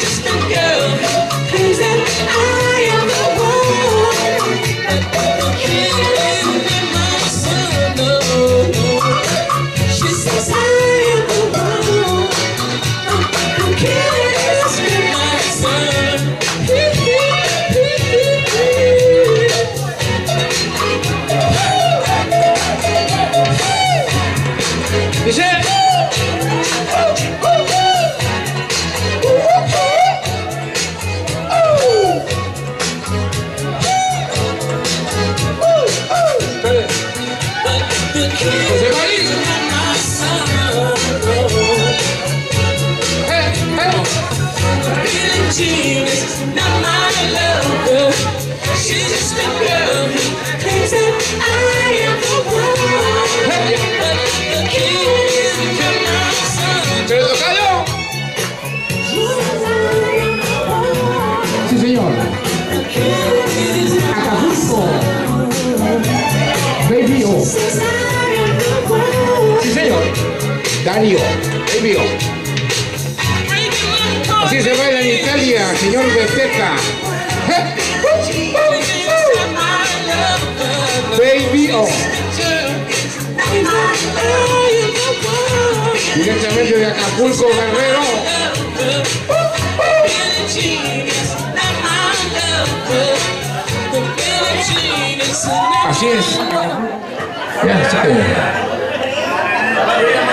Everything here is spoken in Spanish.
just a girl who claims that I am the one. Killing in my son, no, no. She says I am the one. I'm killing in my son. Dice. José María. Not my love, she's just a girl who claims that I am the one. The king is my son. ¿Se lo tocayo? Sí, señor. Acapulco. Baby O. Sí, señor. Darío. Baby O. Así se baila en Italia, señor Beteta. Baby O. Directamente de Acapulco, Guerrero. Así es. Ya,